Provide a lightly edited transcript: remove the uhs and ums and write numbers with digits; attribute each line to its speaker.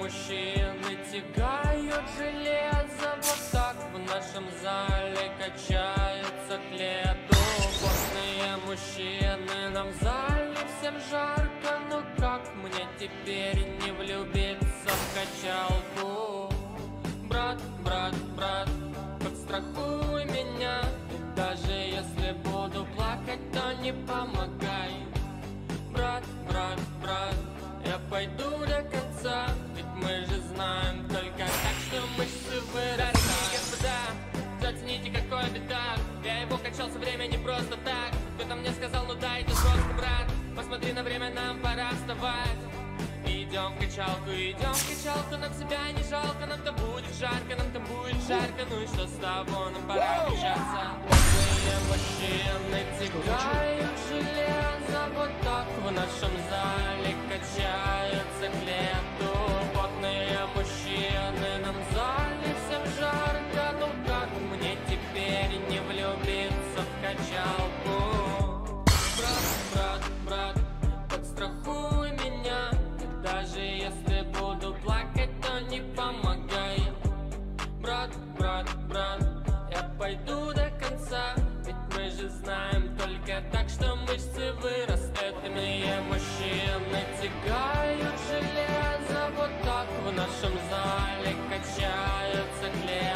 Speaker 1: мужчины тягают железо. Вот так в нашем зале качается к лету. Потные мужчины, нам в зале всем жарко. Но как мне теперь не влюбиться в качалку? Брат, брат, брат, подстрахуй меня. И даже если буду плакать, то не помогай. Брат, брат, брат, я пойду до конца. Ведь мы же знаем только так, что мышцы вырастают. Дорогие господа, зацените, какой беда. Я его качал со времени просто так. Кто-то мне сказал, ну да, это просто, брат. Посмотри на время, нам пора вставать. Идем в качалку, нам себя не жалко. Нам там будет жарко, нам там будет жарко. Ну и что с того, нам пора качаться. Потные мужчины тягают железо. Вот так в нашем зале качается к лету. Потные мужчины, нам в зале всем жарко. Ну как мне теперь не влюбиться в качалку? Брат, брат, брат, подстрахуй меня. Даже если буду плакать, то не помогай. Брат, брат, брат, я пойду до конца. Ведь мы же знаем только так, что мышцы вырастают. Иные мужчины тягают железо. Вот так в нашем зале качаются к лету.